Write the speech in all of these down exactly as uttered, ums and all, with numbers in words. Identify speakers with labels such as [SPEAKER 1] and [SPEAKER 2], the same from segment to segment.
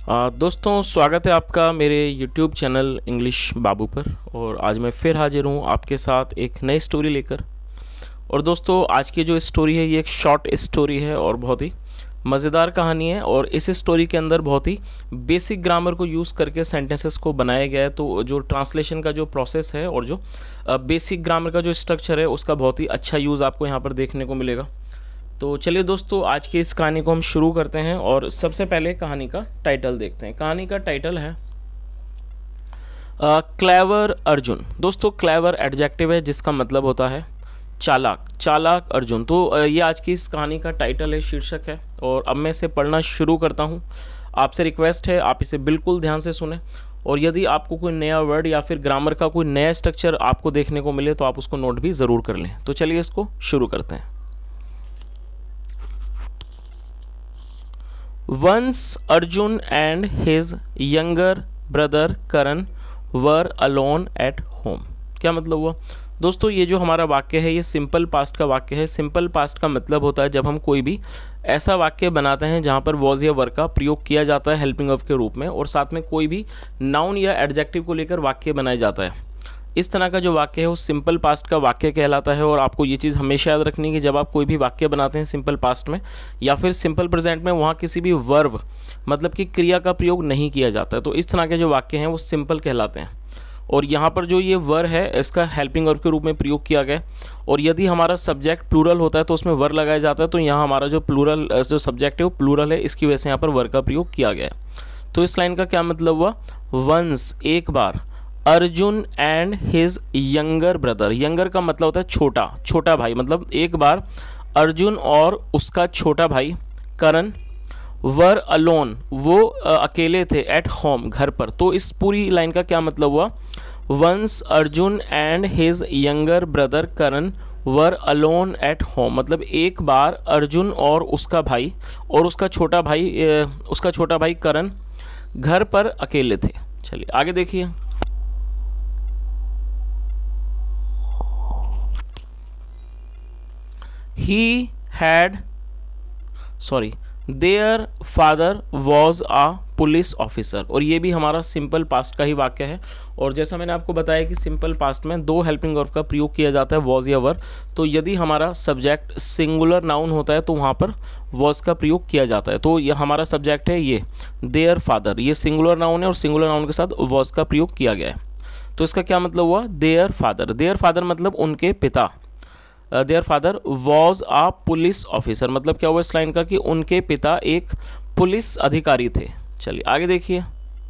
[SPEAKER 1] आ, दोस्तों स्वागत है आपका मेरे YouTube चैनल इंग्लिश बाबू पर। और आज मैं फिर हाजिर हूँ आपके साथ एक नई स्टोरी लेकर। और दोस्तों आज की जो स्टोरी है ये एक शॉर्ट स्टोरी है और बहुत ही मज़ेदार कहानी है। और इस स्टोरी के अंदर बहुत ही बेसिक ग्रामर को यूज़ करके सेंटेंसेस को बनाया गया है। तो जो ट्रांसलेशन का जो प्रोसेस है और जो बेसिक ग्रामर का जो स्ट्रक्चर है उसका बहुत ही अच्छा यूज़ आपको यहाँ पर देखने को मिलेगा। तो चलिए दोस्तों आज की इस कहानी को हम शुरू करते हैं। और सबसे पहले कहानी का टाइटल देखते हैं। कहानी का टाइटल है क्लेवर अर्जुन। दोस्तों क्लेवर एडजेक्टिव है जिसका मतलब होता है चालाक, चालाक अर्जुन। तो uh, ये आज की इस कहानी का टाइटल है, शीर्षक है। और अब मैं इसे पढ़ना शुरू करता हूँ। आपसे रिक्वेस्ट है आप इसे बिल्कुल ध्यान से सुने। और यदि आपको कोई नया वर्ड या फिर ग्रामर का कोई नया स्ट्रक्चर आपको देखने को मिले तो आप उसको नोट भी ज़रूर कर लें। तो चलिए इसको शुरू करते हैं। Once Arjun and his younger brother Karan were alone at home। क्या मतलब हुआ दोस्तों? ये जो हमारा वाक्य है ये सिंपल पास्ट का वाक्य है। सिंपल पास्ट का मतलब होता है जब हम कोई भी ऐसा वाक्य बनाते हैं जहाँ पर वॉज या वर्ब का प्रयोग किया जाता है हेल्पिंग ऑफ के रूप में, और साथ में कोई भी नाउन या एडजेक्टिव को लेकर वाक्य बनाया जाता है। इस तरह का जो वाक्य है वो सिंपल पास्ट का वाक्य कहलाता है। और आपको ये चीज़ हमेशा याद रखनी है कि जब आप कोई भी वाक्य बनाते हैं सिंपल पास्ट में या फिर सिंपल प्रेजेंट में, वहाँ किसी भी वर्ब मतलब कि क्रिया का प्रयोग नहीं किया जाता है। तो इस तरह के जो वाक्य हैं वो सिंपल कहलाते हैं। और यहाँ पर जो ये वर है इसका हेल्पिंग वर्ब के रूप में प्रयोग किया गया। और यदि हमारा सब्जेक्ट प्लूरल होता है तो उसमें वर लगाया जाता है। तो यहाँ हमारा जो प्लूरल जो सब्जेक्ट है वो प्लूरल है, इसकी वजह से यहाँ पर वर का प्रयोग किया गया है। तो इस लाइन का क्या मतलब हुआ? वंस एक बार, Arjun and his younger brother. Younger का मतलब होता है छोटा, छोटा भाई। मतलब एक बार अर्जुन और उसका छोटा भाई करण वर अलोन, वो अकेले थे, एट होम घर पर। तो इस पूरी लाइन का क्या मतलब हुआ? Once Arjun and his younger brother Karan were alone at home. मतलब एक बार अर्जुन और उसका भाई और उसका छोटा भाई उसका छोटा भाई करण घर पर अकेले थे। चलिए आगे देखिए। He had sorry their father was a police officer. और ये भी हमारा सिंपल पास्ट का ही वाक्य है। और जैसा मैंने आपको बताया कि सिंपल पास्ट में दो हेल्पिंग वर्ब का प्रयोग किया जाता है, वॉज या वर। तो यदि हमारा सब्जेक्ट सिंगुलर नाउन होता है तो वहाँ पर वॉज का प्रयोग किया जाता है। तो ये हमारा सब्जेक्ट है ये देयर फादर, ये सिंगुलर नाउन है और सिंगुलर नाउन के साथ वॉज का प्रयोग किया गया है। तो इसका क्या मतलब हुआ? देयर फादर, देयर फादर मतलब उनके पिता। Their father was a police officer. मतलब क्या हुआ इस लाइन का कि उनके पिता एक पुलिस अधिकारी थे। चलिए आगे देखिए।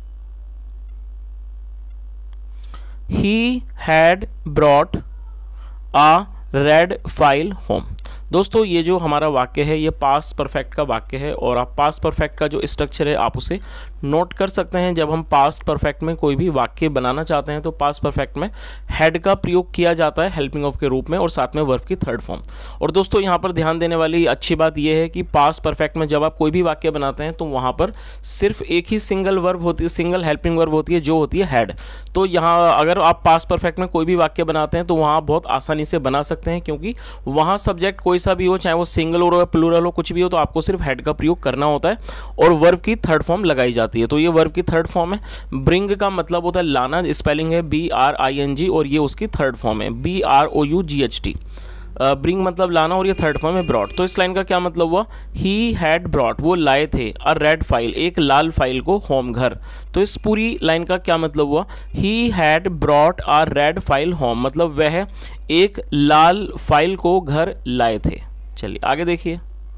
[SPEAKER 1] He had brought a red file home. दोस्तों ये जो हमारा वाक्य है ये पास्ट परफेक्ट का वाक्य है। और आप पास्ट परफेक्ट का जो स्ट्रक्चर है आप उसे नोट कर सकते हैं। जब हम पास्ट परफेक्ट में कोई भी वाक्य बनाना चाहते हैं तो पास्ट परफेक्ट में हैड का प्रयोग किया जाता है हेल्पिंग ऑफ के रूप में, और साथ में वर्ब की थर्ड फॉर्म। और दोस्तों यहाँ पर ध्यान देने वाली अच्छी बात यह है कि पास्ट परफेक्ट में जब आप कोई भी वाक्य बनाते हैं तो वहाँ पर सिर्फ एक ही सिंगल वर्ब होती है, सिंगल हेल्पिंग वर्ब होती है जो होती है हैड। तो यहाँ अगर आप पास्ट परफेक्ट में कोई भी वाक्य बनाते हैं तो वहाँ बहुत आसानी से बना सकते हैं, क्योंकि वहाँ सब्जेक्ट कोई सा भी हो, चाहे वो सिंगल हो, प्लूरल हो, कुछ भी हो, तो आपको सिर्फ हेड का प्रयोग करना होता है और वर्ब की थर्ड फॉर्म लगाई जाती है। तो ये वर्ब की थर्ड फॉर्म है। ब्रिंग का मतलब होता है लाना, स्पेलिंग है B R I N G, और ये उसकी थर्ड फॉर्म है B R O U G H T. Bring मतलब लाना और ये थर्ड फॉर्म है ब्रॉट। तो इस लाइन का क्या मतलब हुआ? ही हैड ब्रॉट, वो लाए थे, अ रेड फाइल, एक लाल फाइल को, होम घर। तो इस पूरी लाइन का क्या मतलब हुआ? He had brought a red file home. मतलब वह एक लाल फाइल को घर लाए थे। चलिए आगे देखिए।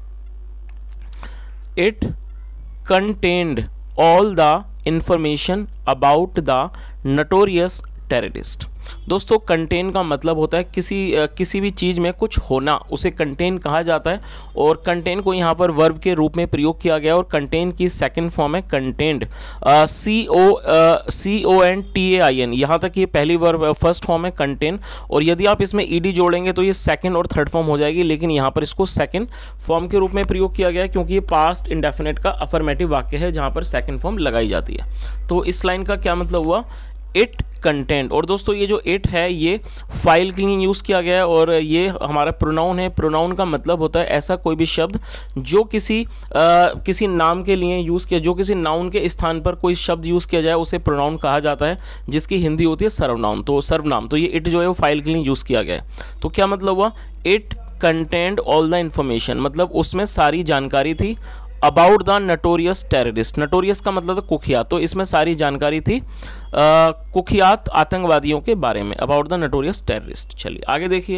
[SPEAKER 1] It contained all the information about the notorious terrorist. दोस्तों कंटेन का मतलब होता है किसी किसी भी चीज़ में कुछ होना, उसे कंटेन कहा जाता है। और कंटेन को यहाँ पर वर्ब के रूप में प्रयोग किया गया। और कंटेन की सेकंड फॉर्म है contained, C O C O N T A I N. यहाँ तक ये पहली वर्ब फर्स्ट फॉर्म है कंटेन। और यदि आप इसमें ईडी जोड़ेंगे तो ये सेकंड और थर्ड फॉर्म हो जाएगी, लेकिन यहाँ पर इसको सेकंड फॉर्म के रूप में प्रयोग किया गया है क्योंकि ये पास्ट इंडेफिनेट का अफर्मेटिव वाक्य है जहाँ पर सेकंड फॉर्म लगाई जाती है। तो इस लाइन का क्या मतलब हुआ? It contained. और दोस्तों ये जो इट है ये फाइल के लिए यूज़ किया गया है और ये हमारा प्रोनाउन है। प्रोनाउन का मतलब होता है ऐसा कोई भी शब्द जो किसी आ, किसी नाम के लिए यूज़ किया, जो किसी नाउन के स्थान पर कोई शब्द यूज़ किया जाए उसे प्रोनाउन कहा जाता है, जिसकी हिंदी होती है सर्वनाम। तो सर्वनाम, तो ये इट जो है वो फाइल के लिए यूज़ किया गया है। तो क्या मतलब हुआ, it contained all the information, मतलब उसमें सारी जानकारी थी about the notorious terrorist. Notorious का मतलब था कुख्यात, तो इसमें सारी जानकारी थी आ, कुख्यात आतंकवादियों के बारे में, अबाउट द नटोरियस टेररिस्ट। चलिए आगे देखिए।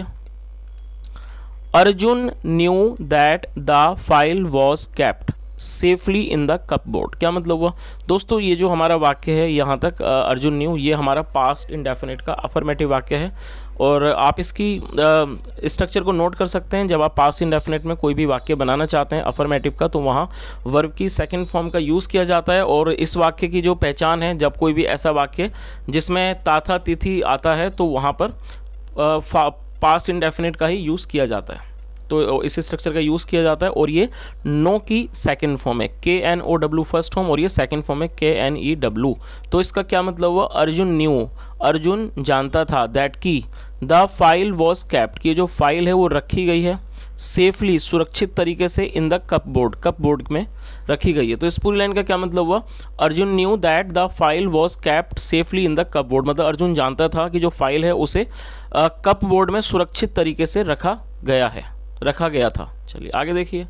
[SPEAKER 1] Arjun knew that the file was kept safely in the cupboard. क्या मतलब हुआ दोस्तों, ये जो हमारा वाक्य है यहाँ तक अर्जुन न्यू, ये हमारा पास्ट इंडेफिनिट का अफर्मेटिव वाक्य है। और आप इसकी स्ट्रक्चर को नोट कर सकते हैं। जब आप पास्ट इंडेफिनिट में कोई भी वाक्य बनाना चाहते हैं अफर्मेटिव का, तो वहाँ वर्ब की सेकंड फॉर्म का यूज़ किया जाता है। और इस वाक्य की जो पहचान है, जब कोई भी ऐसा वाक्य जिसमें ताथा तिथि आता है तो वहाँ पर पास्ट इंडेफिनिट का ही यूज़ किया जाता है। तो इस स्ट्रक्चर का यूज़ किया जाता है। और ये नो की सेकंड फॉर्म है, K N O W first form, और ये सेकंड फॉर्म है के एन ई डब्ल्यू। तो इसका क्या मतलब हुआ, अर्जुन न्यू, अर्जुन जानता था, दैट की द फाइल वॉज कैप्ट, की जो फाइल है वो रखी गई है सेफली, सुरक्षित तरीके से, इन द कपबोर्ड, कपबोर्ड में रखी गई है। तो इस पूरी लाइन का क्या मतलब हुआ, Arjun knew that the file was kept safely in the cupboard, मतलब अर्जुन जानता था कि जो फाइल है उसे कपबोर्ड में सुरक्षित तरीके से रखा गया है, रखा गया था। चलिए आगे देखिए।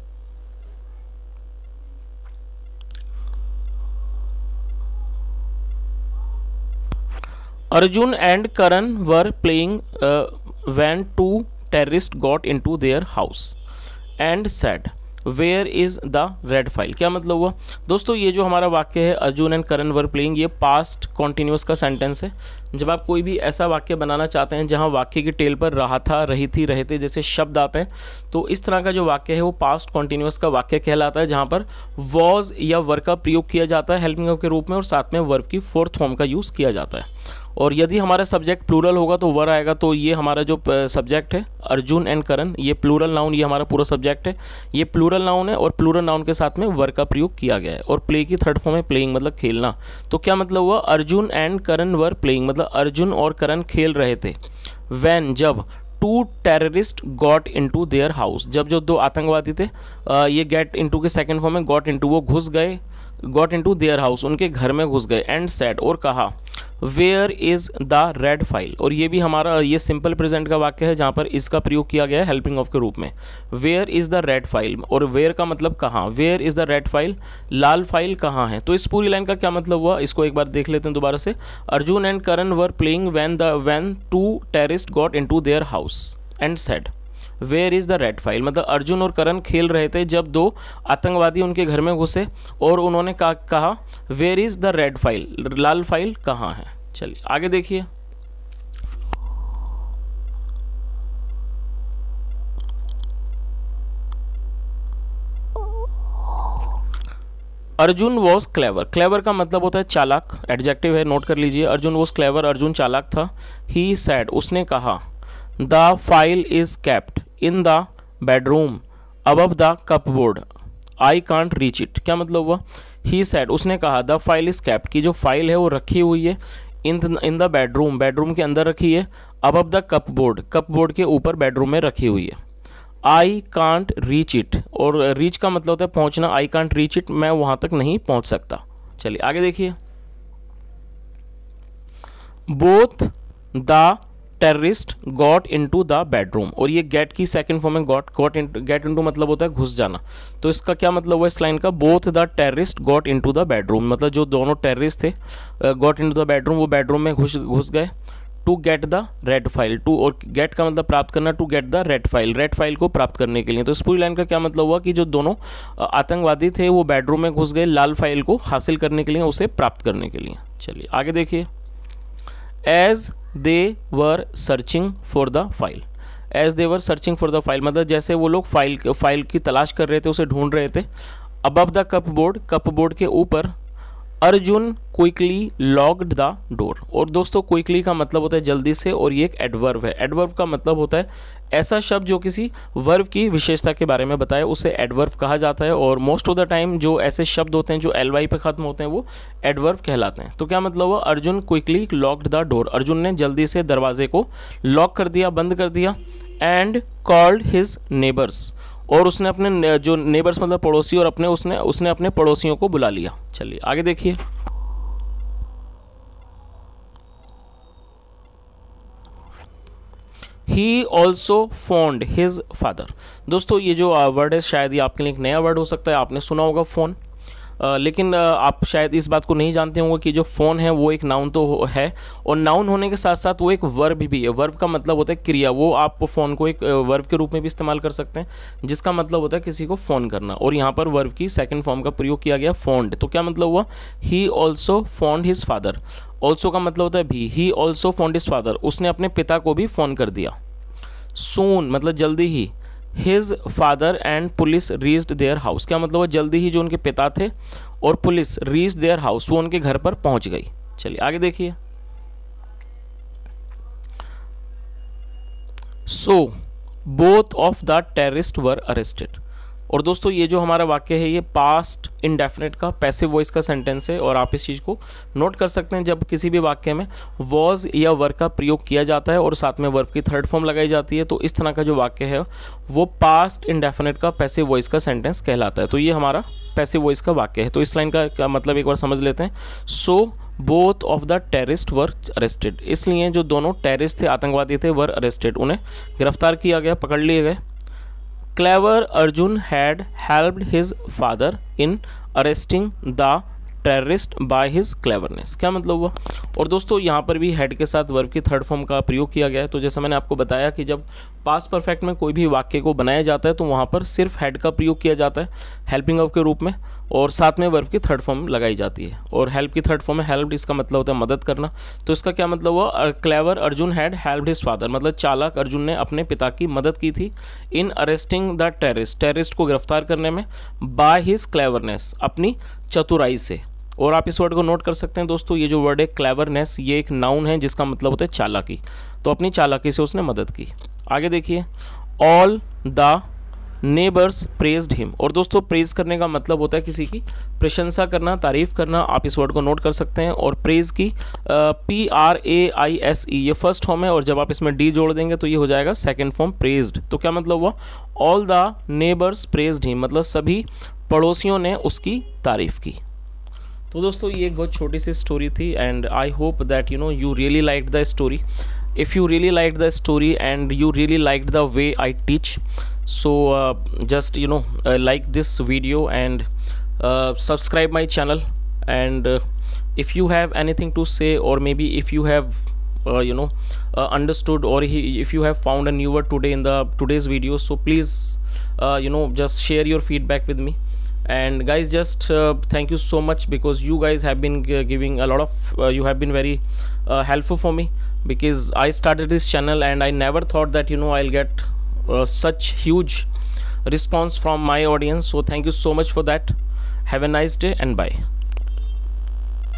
[SPEAKER 1] Arjun and Karan were playing when two terrorist got into their house and said where is the red file. क्या मतलब हुआ दोस्तों, ये जो हमारा वाक्य है Arjun and Karan were playing, ये पास्ट कॉन्टिन्यूस का सेंटेंस है। जब आप कोई भी ऐसा वाक्य बनाना चाहते हैं जहाँ वाक्य की टेल पर रहा था, रही थी, रहे थे जैसे शब्द आते हैं, तो इस तरह का जो वाक्य है वो पास्ट कॉन्टिन्यूस का वाक्य कहलाता है, जहाँ पर वॉज या वर्ब का प्रयोग किया जाता है हेल्पिंग वर्ब के रूप में, और साथ में वर्ब की फोर्थ फॉर्म का यूज़ किया जाता है। और यदि हमारा सब्जेक्ट प्लूरल होगा तो वर आएगा। तो ये हमारा जो सब्जेक्ट है अर्जुन एंड करण, ये प्लूरल नाउन, ये हमारा पूरा सब्जेक्ट है, ये प्लूरल नाउन है और प्लूरल नाउन के साथ में वर का प्रयोग किया गया है। और प्ले की थर्ड फॉर्म है प्लेइंग, मतलब खेलना। तो क्या मतलब हुआ, Arjun and Karan were playing, मतलब अर्जुन और करण खेल रहे थे। व्हेन, जब two terrorist got into their house, जब जो दो आतंकवादी थे, ये गेट इनटू के सेकंड फॉर्म में गॉट इनटू, वो घुस गए, गॉट इनटू देयर हाउस, उनके घर में घुस गए। एंड सेड, और कहा, where is the red file. और ये भी हमारा ये सिंपल प्रेजेंट का वाक्य है जहाँ पर इसका प्रयोग किया गया है हेल्पिंग ऑफ के रूप में। Where is the red file, और वेयर का मतलब कहाँ, where is the red file, लाल फाइल कहाँ है। तो इस पूरी लाइन का क्या मतलब हुआ, इसको एक बार देख लेते हैं दोबारा से। Arjun and Karan were playing when the when two terrorist got into their house and said where is the red file, मतलब अर्जुन और करण खेल रहे थे जब दो आतंकवादी उनके घर में घुसे और उन्होंने कहा कहा where is the red file, लाल फाइल कहाँ है। चलिए आगे देखिए। अर्जुन वॉज क्लेवर, क्लेवर का मतलब होता है चालाक, एडजेक्टिव है, नोट कर लीजिए। अर्जुन वॉज क्लेवर, अर्जुन चालाक था। ही सैड, उसने कहा, the file is kept in the bedroom above the cupboard, I can't reach it. क्या मतलब हुआ, ही सैड, उसने कहा, द फाइल इज केप्ट, की जो फाइल है वो रखी हुई है, in in the bedroom, bedroom के अंदर रखी है, अबव द कपबोर्ड, कपबोर्ड के ऊपर बेडरूम में रखी हुई है। आई कांट रीच इट, और रीच का मतलब होता है पहुंचना, आई कांट रीच इट, मैं वहां तक नहीं पहुंच सकता। चलिए आगे देखिए। Both the terrorist got into the bedroom, और ये गेट की सेकंड फॉर्म में got got in get into मतलब होता है घुस जाना। तो इसका क्या मतलब हुआ इस लाइन का, both the terrorist got into the bedroom, मतलब जो दोनों टेररिस्ट थे गॉट इनटू द बेडरूम, वो बेडरूम में घुस घुस गए। To get the red file, to और गेट का मतलब प्राप्त करना, to get the red file, red file को प्राप्त करने के लिए। तो इस पूरी लाइन का क्या मतलब हुआ कि जो दोनों आतंकवादी थे वो बेडरूम में घुस गए लाल फाइल को हासिल करने के लिए, उसे प्राप्त करने के लिए। चलिए आगे देखिए। As they were searching for the file, as they were searching for the file मतलब जैसे वो लोग फाइल फाइल की तलाश कर रहे थे, उसे ढूंढ रहे थे। अबव द कपबोर्ड, कपबोर्ड के ऊपर, Arjun quickly locked the door. और दोस्तों क्विकली का मतलब होता है जल्दी से, और ये एक एडवर्ब है। एडवर्ब का मतलब होता है ऐसा शब्द जो किसी वर्ब की विशेषता के बारे में बताए, उसे एडवर्ब कहा जाता है। और मोस्ट ऑफ द टाइम जो ऐसे शब्द होते हैं जो एल वाई पे खत्म होते हैं वो एडवर्ब कहलाते हैं। तो क्या मतलब हुआ, Arjun quickly locked the door, Arjun ने जल्दी से दरवाजे को लॉक कर दिया, बंद कर दिया। एंड कॉल्ड हिज नेबर्स, और उसने अपने जो नेबर्स मतलब पड़ोसी, और अपने उसने उसने अपने पड़ोसियों को बुला लिया। चलिए आगे देखिए। He also phoned his father. दोस्तों ये जो वर्ड है शायद ये आपके लिए एक नया वर्ड हो सकता है, आपने सुना होगा फ़ोन, Uh, लेकिन uh, आप शायद इस बात को नहीं जानते होंगे कि जो फ़ोन है वो एक नाउन तो है, और नाउन होने के साथ साथ वो एक वर्ब भी है। वर्ब का मतलब होता है क्रिया, वो आप फ़ोन को एक वर्ब के रूप में भी इस्तेमाल कर सकते हैं, जिसका मतलब होता है किसी को फ़ोन करना। और यहाँ पर वर्ब की सेकंड फॉर्म का प्रयोग किया गया फोन्ड। तो क्या मतलब हुआ, he also phoned his father. Also का मतलब होता है भी, he also phoned his father, उसने अपने पिता को भी फ़ोन कर दिया। सून मतलब जल्दी ही, his father and police reached their house. क्या मतलब है, जल्दी ही जो उनके पिता थे और पुलिस रीच्ड देयर हाउस, वो उनके घर पर पहुंच गई। चलिए आगे देखिए। So both of the terrorist were arrested. और दोस्तों ये जो हमारा वाक्य है ये पास्ट इंडेफिनिट का पैसिव वॉइस का सेंटेंस है, और आप इस चीज़ को नोट कर सकते हैं जब किसी भी वाक्य में वॉज या वर का प्रयोग किया जाता है और साथ में वर्ब की थर्ड फॉर्म लगाई जाती है, तो इस तरह का जो वाक्य है वो पास्ट इंडेफिनिट का पैसिव वॉइस का सेंटेंस कहलाता है। तो ये हमारा पैसिव वॉइस का वाक्य है। तो इस लाइन का, का मतलब एक बार समझ लेते हैं। So both of the terrorist were arrested, इसलिए जो दोनों टेररिस्ट थे, आतंकवादी थे, वर अरेस्टेड, उन्हें गिरफ्तार किया गया, पकड़ लिए गए। Clever Arjun had helped his father in arresting the terrorist by his cleverness। क्या मतलब हुआ, और दोस्तों यहाँ पर भी हेड के साथ वर्ब की थर्ड फॉर्म का प्रयोग किया गया है। तो जैसा मैंने आपको बताया कि जब पास्ट परफेक्ट में कोई भी वाक्य को बनाया जाता है तो वहाँ पर सिर्फ हेड का प्रयोग किया जाता है हेल्पिंग ऑफ के रूप में, और साथ में वर्ब की थर्ड फॉर्म लगाई जाती है। और हेल्प की थर्ड फॉर्म है हेल्प्ड, इसका मतलब होता है मदद करना। तो इसका क्या मतलब हुआ, clever Arjun had helped his father, मतलब चालाक अर्जुन ने अपने पिता की मदद की थी। In arresting the terrorist, terrorist को गिरफ्तार करने में, बाय हिज क्लेवरनेस, अपनी चतुराई से। और आप इस वर्ड को नोट कर सकते हैं दोस्तों, ये जो वर्ड है क्लेवरनेस, ये एक नाउन है जिसका मतलब होता है चालाकी। तो अपनी चालाकी से उसने मदद की। आगे देखिए। All the neighbours praised him. और दोस्तों प्रेज करने का मतलब होता है किसी की प्रशंसा करना, तारीफ करना। आप इस वर्ड को नोट कर सकते हैं। और प्रेज की P R A I S E, ये फर्स्ट फॉर्म है, और जब आप इसमें डी जोड़ देंगे तो ये हो जाएगा सेकंड फॉर्म प्रेज्ड। तो क्या मतलब हुआ, all the neighbours praised him, मतलब सभी पड़ोसियों ने उसकी तारीफ की। तो दोस्तों ये एक बहुत छोटी सी स्टोरी थी, and I hope that you know you really liked the story. If you really liked the story and you really liked the way I teach, so uh, just you know uh, like this video and uh, subscribe my channel, and uh, if you have anything to say, or maybe if you have uh, you know uh, understood, or he, if you have found a new word today in the today's video, so please uh, you know just share your feedback with me. And guys, just uh, thank you so much, because you guys have been uh, giving a lot of uh, you have been very uh, helpful for me, because I started this channel and I never thought that you know I'll get Uh, such huge response from my audience. So thank you so much for that. Have a nice day and bye.